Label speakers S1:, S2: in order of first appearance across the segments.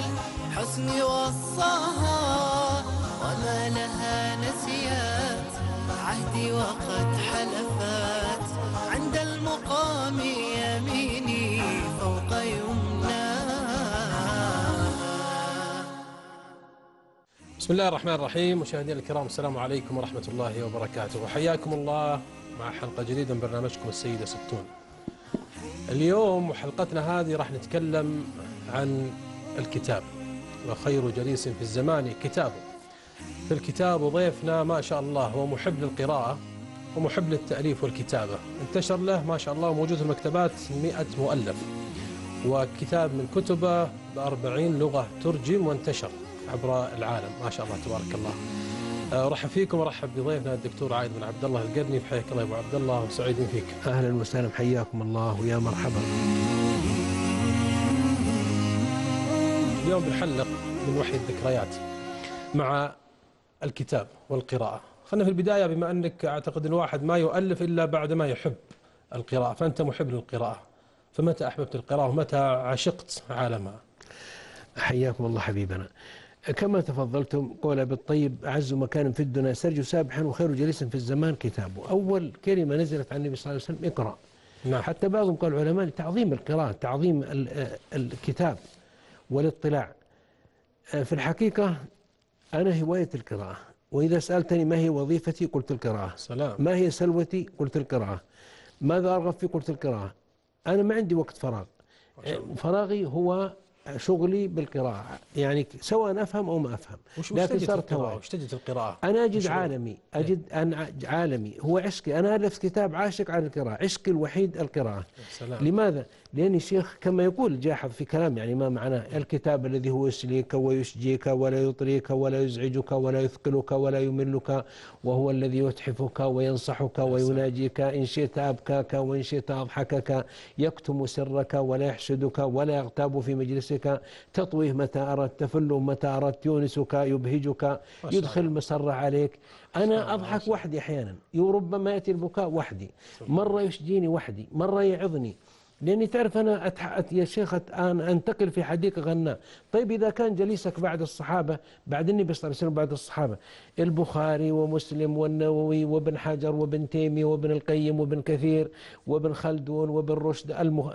S1: بالحسن وصاها وما لها نسيات عهدي وقد حلفت عند المقام يميني فوق يمناها.
S2: بسم الله الرحمن الرحيم. مشاهدينا الكرام، السلام عليكم ورحمة الله وبركاته، وحياكم الله مع حلقة جديدة من برنامجكم السيدة ستون. اليوم وحلقتنا هذه راح نتكلم عن الكتاب، وخير جليس في الزمان كتابه. في الكتاب ضيفنا ما شاء الله هو محب للقراءة ومحب للتأليف والكتابة، انتشر له ما شاء الله وموجود في المكتبات 100 مؤلف، وكتاب من كتبه ب40 لغة ترجم وانتشر عبر العالم ما شاء الله تبارك الله. ارحب فيكم ورحب بضيفنا الدكتور عايد بن عبد الله القرني. حياك الله يا ابو عبد الله وسعيدين فيك.
S3: اهلا وسهلا، حياكم الله ويا مرحبا.
S2: اليوم بنحلق من وحي الذكريات مع الكتاب والقراءة. خلينا في البداية، بما أنك أعتقد الواحد ما يؤلف إلا بعد ما يحب القراءة، فأنت محب للقراءة، فمتى أحببت القراءة ومتى عشقت عالمها؟
S3: حياكم الله حبيبنا. كما تفضلتم، قول بالطيب أعز مكان في الدنيا سرج سابحا وخير جليس في الزمان كتابه. أول كلمة نزلت عن النبي صلى الله عليه وسلم اقرأ.
S2: نعم.
S3: حتى بعضهم قال العلماء تعظيم القراءة، تعظيم الكتاب والاطلاع. في الحقيقة أنا هواية القراءة، وإذا سألتني ما هي وظيفتي قلت القراءة.
S2: سلام.
S3: ما هي سلوتي قلت القراءة. ماذا أرغب فيه قلت القراءة. أنا ما عندي وقت فراغ، فراغي هو شغلي بالقراءة، يعني سواء أفهم أو ما أفهم.
S2: لكن صارت هواية. وش تجد القراءة؟
S3: أنا أجد عالمي، عالمي هو عشقي. أنا ألفت كتاب عاشق عن القراءة، عشقي الوحيد القراءة.
S2: سلام.
S3: لماذا؟ لأني شيخ كما يقول الجاحظ في كلام، يعني ما معناه الكتاب الذي هو يسليك ويشجيك ولا يطريك ولا يزعجك ولا يثقلك ولا يملك، وهو الذي يتحفك وينصحك ويناجيك، إن شئت أبكاك وإن شئت أضحكك، يكتم سرك ولا يحسدك ولا يغتاب في مجلسك، تطويه متى أردت، تفل متى أردت، يونسك يبهجك، يدخل المسرة عليك. أنا أضحك وحدي أحيانا، وربما يأتي البكاء وحدي، مرة يشجيني وحدي، مرة يعظني، لأني تعرف أنا يا شيخ أنتقل في حديقة غناء. طيب إذا كان جليسك بعد الصحابة، بعد النبي صلى الله عليه وسلم، بعد الصحابة البخاري ومسلم والنووي وابن حجر وابن تيمية وابن القيم وابن كثير وابن خلدون وابن رشد،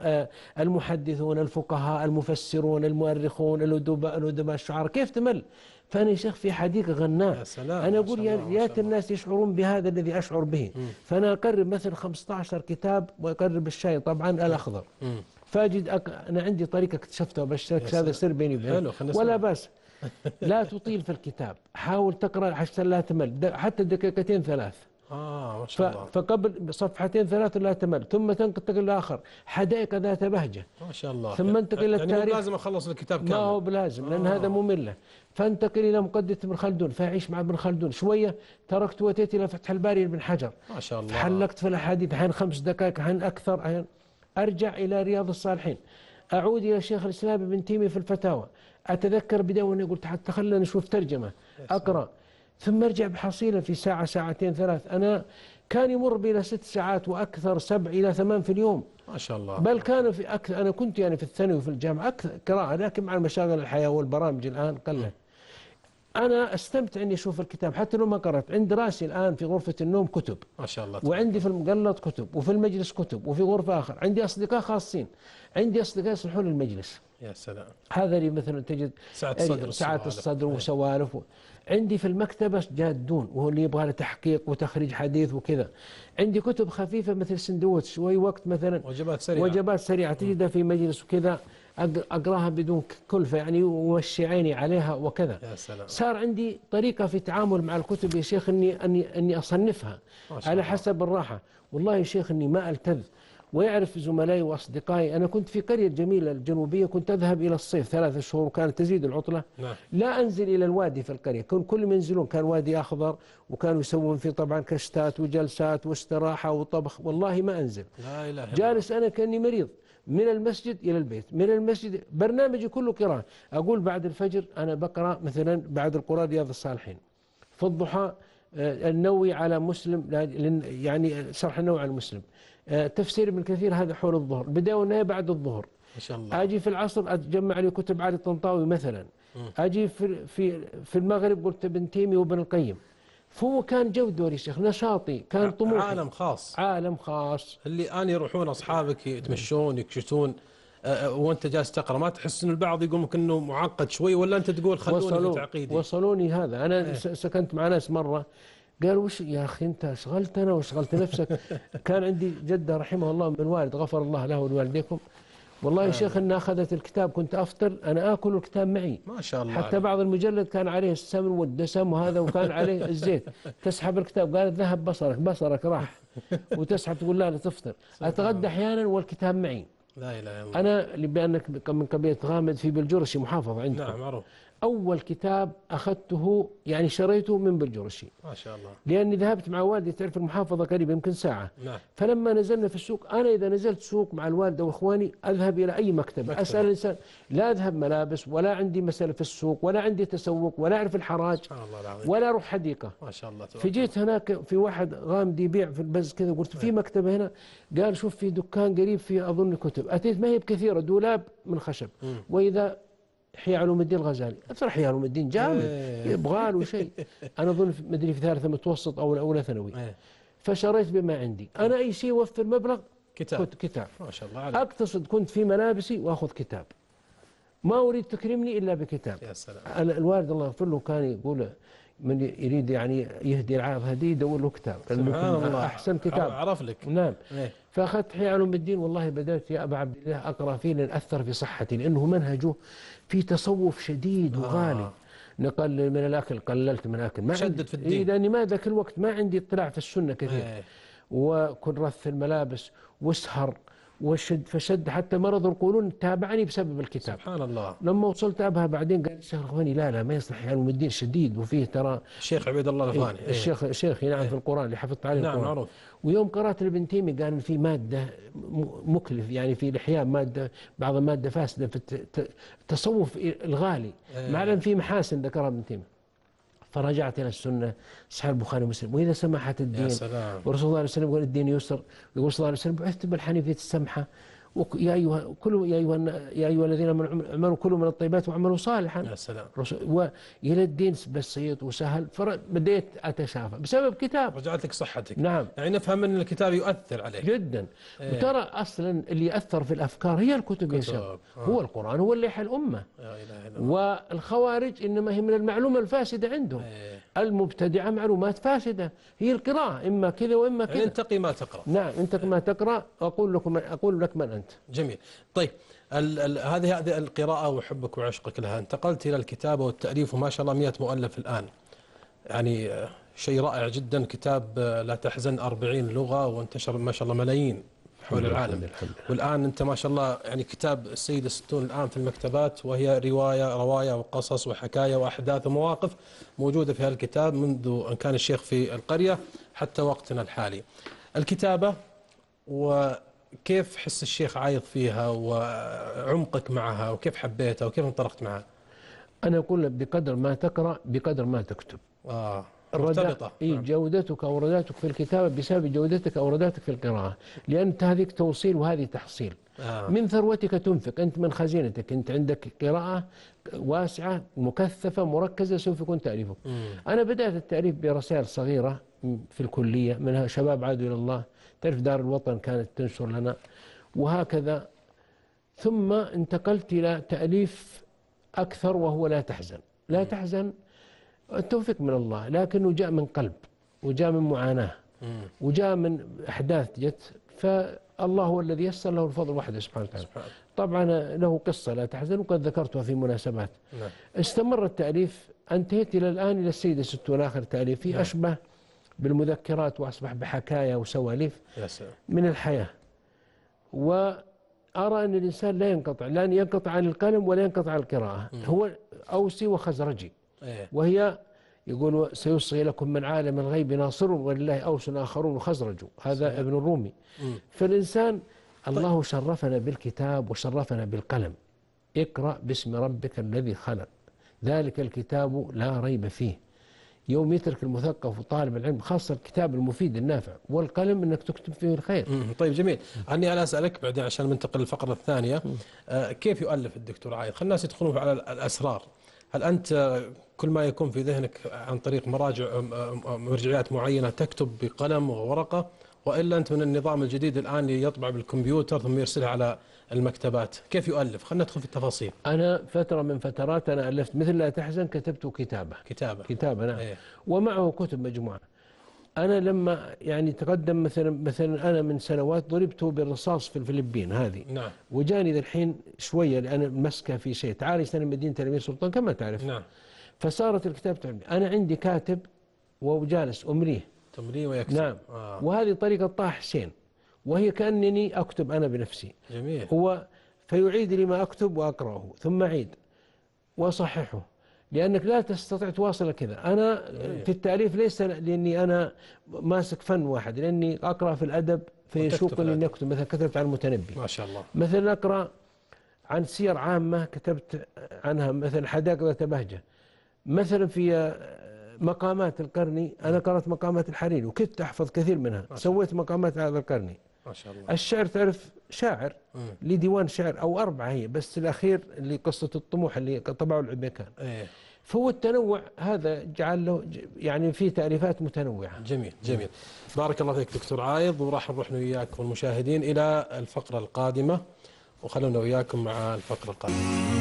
S3: المحدثون الفقهاء المفسرون المؤرخون الأدباء الشعراء، كيف تمل؟ فأنا يا شيخ في حديقة غناء. أنا أقول يا ريت الناس يشعرون بهذا الذي أشعر به. فأنا أقرب مثل 15 كتاب، وأقرب الشاي طبعا الأخضر. فأجد أنا عندي طريقة اكتشفتها بس هذا سر بيني وبينك، ولا بس لا تطيل في الكتاب، حاول تقرأ حتى لا تمل، حتى دقيقتين ثلاث.
S2: ما شاء الله.
S3: فقبل صفحتين ثلاث لا تمل، ثم تنتقل لآخر حدائق ذات بهجة
S2: ما شاء الله،
S3: ثم انتقل إلى التاريخ.
S2: يعني لازم أخلص الكتاب كامل؟
S3: ما هو بلازم، لأن هذا مملة. فانتقل إلى مقدمة ابن خلدون، فأعيش مع ابن خلدون شوية، تركت وأتيت إلى فتح الباري لابن حجر،
S2: ما شاء الله،
S3: حلقت في الأحاديث أحيانا 5 دقائق أحيانا أكثر، أحيانا أرجع إلى رياض الصالحين، أعود إلى شيخ الإسلام ابن تيمية في الفتاوى، أتذكر بدوني قلت حتى خلنا نشوف ترجمة أقرأ، ثم أرجع بحصيلة في ساعة ساعتين ثلاث. أنا كان يمر بي 6 ساعات وأكثر، 7 إلى 8 في اليوم
S2: ما شاء الله.
S3: بل كان في أكثر. أنا كنت يعني في الثانوي وفي الجامعة أكثر قراءة، لكن مع مشاغل الحياة والبرامج الآن قلت. أنا أستمتع إني أشوف الكتاب حتى لو ما قرأت. عند راسي الآن في غرفة النوم كتب
S2: ما شاء الله،
S3: وعندي في المقلط كتب، وفي المجلس كتب، وفي غرفة آخر عندي أصدقاء خاصين، عندي أصدقاء يصلحون المجلس.
S2: يا سلام.
S3: هذا اللي مثلا تجد سعة الصدر وسوالف. عندي في المكتبة جادون، وهو اللي يبغى له تحقيق وتخريج حديث وكذا. عندي كتب خفيفة مثل سندوتش شوي وقت، مثلا وجبات سريعة تجدها في مجلس وكذا، أقراها بدون كلفة يعني، ووشي عيني عليها وكذا.
S2: يا سلام.
S3: صار عندي طريقة في التعامل مع الكتب يا شيخ، أني أصنفها على حسب الراحة. والله يا شيخ إني ما ألتذ. ويعرف زملائي وأصدقائي، أنا كنت في قرية جميلة الجنوبية، كنت أذهب إلى الصيف 3 شهور وكانت تزيد العطلة.
S2: نعم.
S3: لا أنزل إلى الوادي في القرية، كل ما ينزلون كان وادي أخضر، وكانوا يسوون فيه طبعا كشتات وجلسات واستراحة وطبخ. والله ما أنزل،
S2: لا إله إلا
S3: جالس أنا كأني مريض، من المسجد إلى البيت، من المسجد. برنامجي كله قراءة. أقول بعد الفجر أنا بقرأ مثلا بعد القرآن رياض الصالحين، في الضحى النووي على مسلم، يعني شرح النووي على المسلم، تفسير ابن كثير هذا حول الظهر، بداية والنهاية بعد الظهر،
S2: ما شاء الله.
S3: اجي في العصر اتجمع لي كتب علي الطنطاوي مثلا. اجي في المغرب قلت ابن تيميه وابن القيم. فهو كان جودة يا شيخ، نشاطي، كان طموحي.
S2: عالم خاص.
S3: عالم خاص.
S2: اللي الان يروحون اصحابك يتمشون يكشتون وانت جالس تقرا، ما تحس ان البعض يقول ممكن انه معقد شوي، ولا انت تقول خلوني في تعقيدي؟
S3: وصلوني هذا. انا سكنت مع ناس مره قالوا وش يا اخي انت شغلتنا وشغلت نفسك. كان عندي جده رحمه الله من الوالد غفر الله له ولوالديكم، والله يا شيخ انها اخذت الكتاب، كنت افطر انا اكل الكتاب معي
S2: ما شاء الله.
S3: حتى بعض المجلد كان عليه السمن والدسم وهذا، وكان عليه الزيت. تسحب الكتاب قالت ذهب بصرك راح. وتسحب تقول لا تفطر. اتغدى احيانا والكتاب معي.
S2: لا اله الا الله.
S3: انا بانك من قبيله غامد في بلجرشي محافظه عندكم.
S2: نعم معروف.
S3: أول كتاب أخذته يعني شريته من بلجرشي،
S2: ما شاء الله.
S3: لأني ذهبت مع والدي، تعرف المحافظة قريبة يمكن ساعة.
S2: نعم.
S3: فلما نزلنا في السوق، أنا إذا نزلت سوق مع الوالدة وإخواني أذهب إلى أي مكتب أسأل الإنسان، لا أذهب ملابس ولا عندي مسألة في السوق ولا عندي تسوق ولا أعرف الحراج ولا أروح حديقة.
S2: ما شاء الله.
S3: فجيت هناك في واحد غامدي يبيع في البز كذا، قلت في مكتب هنا، قال شوف في دكان قريب في أظن كتب. أتيت ما هي بكثيرة، دولاب من خشب. وإذا إحياء علوم الدين الغزالي، أثر إحياء علوم الدين جامد يبغى له شيء. أنا أظن مدري في ثالثة متوسط أو أولى ثانوي. فشريت بما عندي أنا، أي شيء يوفر مبلغ كتاب.
S2: ما شاء الله عليك.
S3: أقتصد كنت في ملابسي وأخذ كتاب، ما أريد تكرمني إلا بكتاب.
S2: يا سلام.
S3: أنا الوالد الله يغفر له كان يقول من يريد يعني يهدي العاب هديه يدور له كتاب،
S2: سبحان الله.
S3: أحسن كتاب
S2: عرف لك.
S3: نعم. فأخذت إحياء علوم الدين، والله بدأت يا أبا عبد الله أقرأ فيه لأن أثر في صحتي، لأنه منهجه في تصوف شديد وغالي. نقلل من الأكل، قللت من الأكل، ما
S2: شدد في الدين.
S3: لأني ما ذاك الوقت ما عندي اطلاع في السنة كثير. وكن رث الملابس واسهر وشد فشد، حتى مرض القولون تابعني بسبب الكتاب.
S2: سبحان الله.
S3: لما وصلت أبها بعدين قال الشيخ الغفاني لا ما يصلح علوم الدين شديد، وفيه ترى
S2: الشيخ عبيد الله الغفاني.
S3: الشيخ نعم في القرآن اللي حفظت عليه
S2: نعم
S3: القرآن.
S2: معروف.
S3: ويوم قرأت لابن تيمية قال في مادة مكلف، يعني في الإحياء مادة، بعض المادة فاسدة في التصوف الغالي، مع أن في محاسن ذكرها ابن تيمية. فرجعت إلى السنة، صحيح البخاري ومسلم، وإذا سمحت الدين.
S2: يا سلام.
S3: ورسول الله عليه وسلم يقول الدين يسر، يقول صلى الله عليه وسلم بعثت بالحنيفية السمحة، يا أيها الذين آمنوا كلوا من الطيبات واعملوا صالحا.
S2: يا سلام.
S3: وإلى الدين بسيط وسهل، فبديت أتشافى بسبب كتاب.
S2: رجعت لك صحتك.
S3: نعم.
S2: يعني نفهم أن الكتاب يؤثر عليك
S3: جدا. وترى أصلا اللي يأثر في الأفكار هي الكتب يا شيخ. هو القرآن هو اللي يحيي الأمة.
S2: لا إله إلا الله.
S3: والخوارج إنما هي من المعلومة الفاسدة عندهم. المبتدعة معلومات فاسدة، هي القراءة إما كذا وإما كذا.
S2: يعني انتقي ما تقرأ.
S3: نعم انتقي ما تقرأ. أقول لك من أنت.
S2: جميل. طيب هذه القراءة وحبك وعشقك لها، انتقلت إلى الكتابة والتأليف، وما شاء الله 100 مؤلف الآن، يعني شيء رائع جدا. كتاب لا تحزن 40 لغة، وانتشر ما شاء الله ملايين حول العالم. والآن أنت ما شاء الله يعني كتاب السيدة 60 الآن في المكتبات، وهي رواية وقصص وحكاية وأحداث ومواقف موجودة في هذا الكتاب منذ أن كان الشيخ في القرية حتى وقتنا الحالي. الكتابة وكيف حس الشيخ عايض فيها وعمقك معها، وكيف حبيتها وكيف انطلقت معها؟
S3: أنا أقول لك بقدر ما تقرأ بقدر ما تكتب.
S2: مرتبطة.
S3: جودتك أو رداتك في الكتابة بسبب جودتك أو رداتك في القراءة، لأن هذيك توصيل وهذه تحصيل. من ثروتك تنفق، أنت من خزينتك، أنت عندك قراءة واسعة مكثفة مركزة سوف يكون تأليفك. أنا بدأت التأليف برسائل صغيرة في الكلية، منها شباب عادوا إلى الله، تعرف دار الوطن كانت تنشر لنا، وهكذا. ثم انتقلت إلى تأليف أكثر وهو لا تحزن. لا تحزن التوفيق من الله، لكنه جاء من قلب، وجاء من معاناة، وجاء من أحداث جت، فالله هو الذي يسر له الفضل وحده سبحانه وتعالى. طبعا له قصة لا تحزن وقد ذكرتها في مناسبات. استمر التأليف، انتهيت إلى الآن إلى السيدة 60 آخر تأليفي، أشبه بالمذكرات وأصبح بحكاية وسواليف من الحياة. وأرى أن الإنسان لا ينقطع عن القلم ولا ينقطع عن القراءة. هو أوسي وخزرجي، وهي يقول سيصغي لكم من عالم الغيب ناصر ولله أوس آخرون وخزرج، هذا ابن الرومي. فالإنسان الله شرفنا بالكتاب وشرفنا بالقلم. اقرأ باسم ربك الذي خلق، ذلك الكتاب لا ريب فيه. يوم يترك المثقف وطالب العلم، خاصة الكتاب المفيد النافع والقلم أنك تكتب فيه الخير.
S2: طيب جميل. أنا أسألك بعدين عشان ننتقل للفقرة الثانية. كيف يؤلف الدكتور عايض؟ خلينا الناس يدخلون على الأسرار. هل أنت كل ما يكون في ذهنك عن طريق مرجعيات معينة تكتب بقلم وورقة، وإلا أنت من النظام الجديد الآن اللي يطبع بالكمبيوتر ثم يرسلها على المكتبات؟ كيف يؤلف؟ خلينا ندخل في التفاصيل.
S3: أنا فترة من فترات أنا ألفت مثل لا تحزن، كتبت كتابة نعم.
S2: إيه.
S3: ومعه كتب مجموعة. أنا لما يعني تقدم مثلا أنا من سنوات ضربت بالرصاص في الفلبين هذه.
S2: نعم.
S3: وجاني ذا الحين شوية لأن مسكة في شيء، تعالي سنة مدينة الأمير سلطان كما تعرف.
S2: نعم.
S3: فصارت الكتابة تعلمي. أنا عندي كاتب وجالس أمليه.
S2: تمليه ويكتب.
S3: نعم. وهذه طريقة طه حسين، وهي كأنني أكتب أنا بنفسي.
S2: جميل.
S3: هو فيعيد لي ما أكتب وأقرأه ثم أعيد وأصححه، لأنك لا تستطيع تواصل كذا. أنا في التأليف ليس لأني أنا ماسك فن واحد، لأني أقرأ في الأدب فيشوقني أن أكتب. مثلا كتبت عن المتنبي
S2: ما شاء الله.
S3: مثلا أقرأ عن سير عامة كتبت عنها، مثلا حدائق ذات بهجة. مثلا في مقامات القرني أنا قرأت مقامات الحريري وكنت أحفظ كثير منها. سويت مقامات هذا القرني.
S2: ما شاء الله.
S3: الشعر تعرف شاعر لي ديوان شعر أو 4 هي، بس الأخير اللي قصة الطموح اللي طبعه العبيكان.
S2: إيه.
S3: فهو التنوع هذا جعل له يعني في تأليفات متنوعة.
S2: جميل جميل. بارك الله فيك دكتور عايض، وراح نروح وياك والمشاهدين إلى الفقرة القادمة، وخلونا وياكم مع الفقرة القادمة.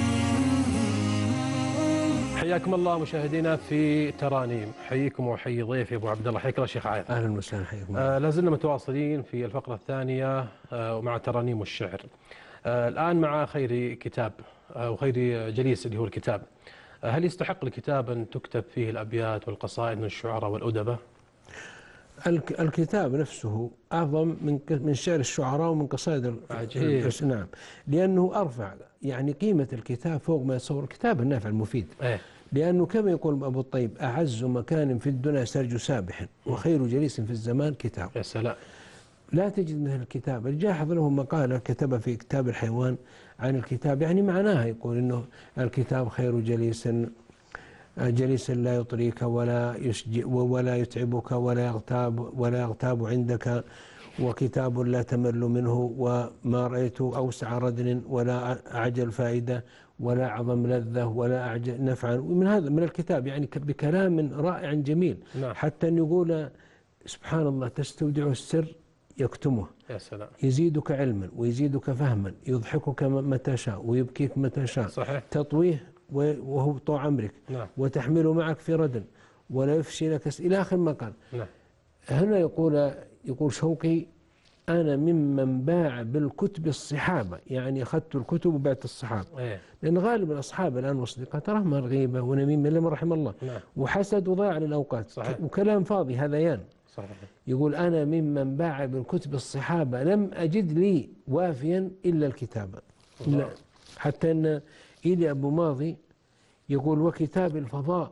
S2: حياكم الله مشاهدينا في ترانيم. حييكم وحيي ضيفي ابو عبد الله. حياك الله شيخ عايض.
S3: اهلا وسهلا. حياكم.
S2: لازلنا متواصلين في الفقره الثانيه ومع ترانيم والشعر. الان مع خير كتاب او خير جليس اللي هو الكتاب. هل يستحق الكتاب ان تكتب فيه الابيات والقصائد من الشعراء والادباء؟
S3: الكتاب نفسه اعظم من شعر الشعراء ومن قصائد.
S2: عجيب.
S3: نعم، لانه ارفع يعني قيمه الكتاب فوق ما يتصور الكتاب النافع المفيد. لأنه كما يقول أبو الطيب: أعز مكان في الدنيا سرج سابح، وخير جليس في الزمان كتاب.
S2: يا سلام.
S3: لا تجد مثل الكتاب. الجاحظ له مقالة كتبها في كتاب الحيوان عن الكتاب، يعني معناها يقول إنه الكتاب خير جليس لا يطريك ولا يتعبك ولا يغتاب عندك، وكتاب لا تمل منه، وما رأيت أوسع ردن ولا أعجل فائدة ولا أعظم لذة ولا أعجل نفعا. من هذا من الكتاب يعني بكلام رائع جميل.
S2: نعم.
S3: حتى أن يقول سبحان الله: تستودع السر يكتمه.
S2: يا سلام.
S3: يزيدك علما ويزيدك فهما، يضحكك متى شاء ويبكيك متى شاء.
S2: صحيح.
S3: تطويه وهو طوع أمرك.
S2: نعم.
S3: وتحمله معك في ردن ولا يفشي لك إلى آخر ما قال.
S2: نعم.
S3: هنا يقول شوقي: أنا ممن باع بالكتب الصحابة، يعني أخذت الكتب وبعت الصحابة. لأن غالب الأصحاب الآن والصديقات تراهم غيبة ونميمة إلا من رحم الله.
S2: نعم.
S3: وحسد وضاع للأوقات.
S2: صحيح.
S3: وكلام فاضي هذيان.
S2: صحيح.
S3: يقول: أنا ممن باع بالكتب الصحابة لم أجد لي وافيا إلا الكتابة. حتى أن إيلي أبو ماضي يقول: وكتاب الفضاء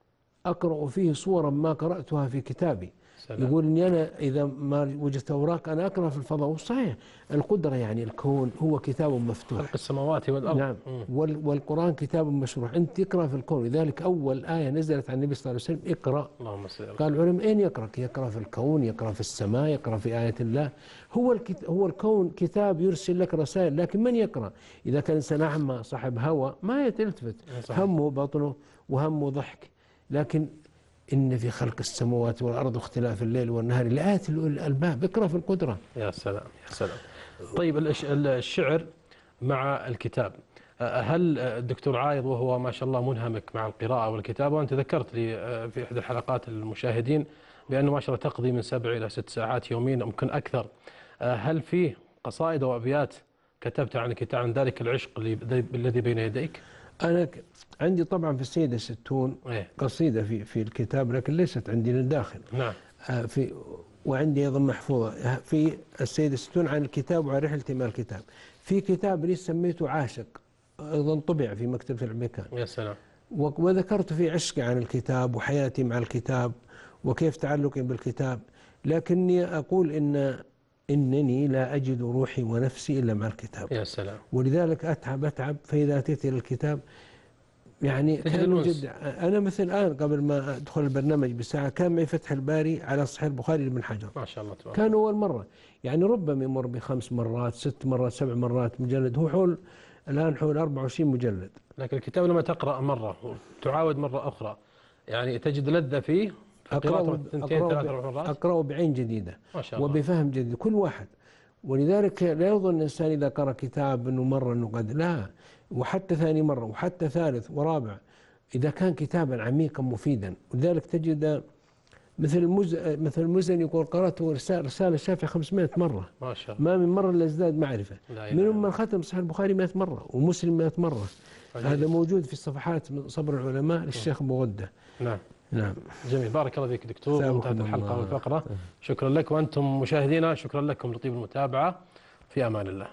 S3: أقرأ فيه صورا ما قرأتها في كتابي. سلام. يقول إني أنا إذا ما وجدت أوراق أنا أقرأ في الفضاء. وصحيح القدرة يعني الكون هو كتاب مفتوح،
S2: خلق السماوات والأرض.
S3: نعم. والقرآن كتاب مشروح، أنت تقرأ في الكون. لذلك أول آية نزلت عن النبي صلى الله عليه وسلم: اقرأ.
S2: اللهم صل.
S3: قال العلماء: أين يقرأ؟ يقرأ في الكون، يقرأ في السماء، يقرأ في آية الله. هو الكون كتاب يرسل لك رسائل، لكن من يقرأ؟ إذا كان إنسان أعمى صاحب هوى ما يتلتفت، همه بطنه وهمه ضحك. لكن إن في خلق السماوات والأرض واختلاف الليل والنهار لآيات الألباب. اقرأ في القدرة.
S2: يا سلام يا سلام. طيب الشعر مع الكتاب، هل الدكتور عايض وهو ما شاء الله منهمك مع القراءة والكتابة، وأنت ذكرت لي في إحدى الحلقات المشاهدين بأنه ما شاء الله تقضي من 7 إلى 6 ساعات يوميا ممكن أكثر، هل فيه قصائد وأبيات كتبتها عن الكتاب، عن ذلك العشق الذي بين يديك؟
S3: أنا عندي طبعا في السيدة 60 قصيدة في الكتاب، لكن ليست عندي للداخل.
S2: نعم.
S3: وعندي أيضا محفوظة في السيدة 60 عن الكتاب وعن رحلتي مع الكتاب. في كتاب لي سميته عاشق، أيضا طبع في مكتبة العبيكان.
S2: يا سلام.
S3: وذكرت في عشقي عن الكتاب وحياتي مع الكتاب وكيف تعلقي بالكتاب. لكني أقول إنني لا أجد روحي ونفسي إلا مع الكتاب.
S2: يا سلام.
S3: ولذلك أتعب فإذا أتيت إلى الكتاب يعني
S2: تجد
S3: كان
S2: الأنس.
S3: جد. أنا مثل الآن قبل ما أدخل البرنامج بساعة كان معي فتح الباري على صحيح البخاري لابن حجر،
S2: ما شاء الله تبارك
S3: كان
S2: الله.
S3: أول مرة، يعني ربما يمر ب5 مرات 6 مرات 7 مرات مجلد، هو حول الآن حول 24 مجلد.
S2: لكن الكتاب لما تقرأ مرة وتعاود مرة أخرى يعني تجد لذة فيه في قراءته 2 3 4 مرات.
S3: أقرأه بعين جديدة
S2: ما شاء الله.
S3: وبفهم جديد كل واحد. ولذلك لا يظن الإنسان إذا قرأ كتاب أنه مرة أنه قد لا، وحتى ثاني مرة وحتى ثالث ورابع إذا كان كتابا عميقا مفيدا. ولذلك تجد مثل المزني يقول قرأت رسالة الشافعي 500 مرة،
S2: ما شاء الله.
S3: ما من مرة إلا ازداد معرفة.
S2: لا إله
S3: منهم من ختم صحيح البخاري 100 مرة ومسلم 100 مرة.
S2: عجيب.
S3: هذا موجود في الصفحات من صبر العلماء للشيخ أبو غدة.
S2: نعم.
S3: نعم.
S2: جميل، بارك الله فيك دكتور.
S3: ثابكم
S2: وانتهت الحلقة
S3: الله.
S2: والفقرة. شكرا لك، وأنتم مشاهدينا شكرا لكم لطيب المتابعة. في أمان الله.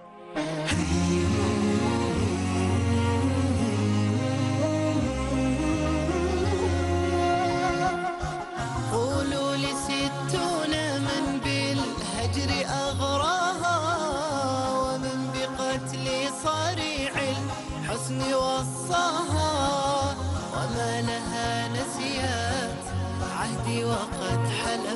S1: قولوا لستون من بالهجر أغراها، ومن بقتل صريع الحسن وصاها، وما لها نسيات عهدي وقد حلت